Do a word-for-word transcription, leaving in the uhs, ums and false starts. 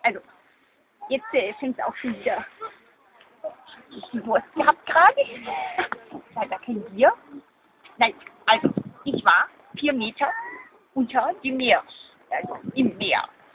Also, jetzt äh, fängt es auch schon wieder. Ich habe Durst gehabt gerade. Leider kein Bier. Nein, also, ich war vier Meter unter dem Meer. Also, im Meer.